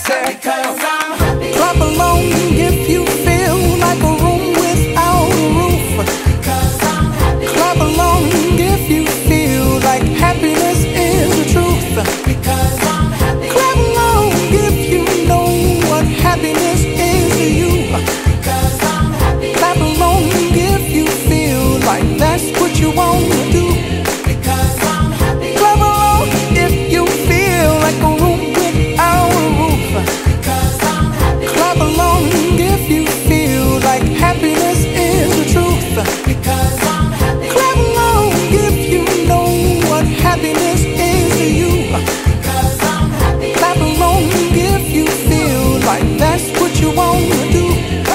said, clap along if you feel like a room without a roof. Clap along if you feel like happiness is the truth. Clap along if you know what happiness is to you. Clap along if you feel like that's what you want to do. Clap along if you feel like a room without a roof. Clap along if you feel like happiness is the truth. Clap along if you know what happiness is to you. Clap along if you feel like that's what you want to do.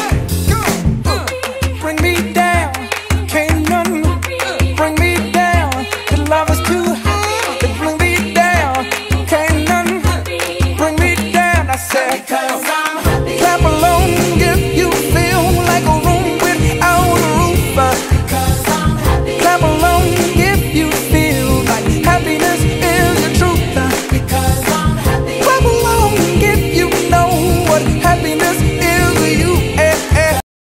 Bring me down, can't none bring me down. The love is too high to bring me down. Can't none bring me down. I said,